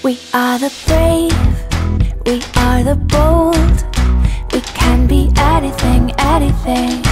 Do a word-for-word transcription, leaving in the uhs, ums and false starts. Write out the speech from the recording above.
We are the brave, we are the bold. We can be anything, anything.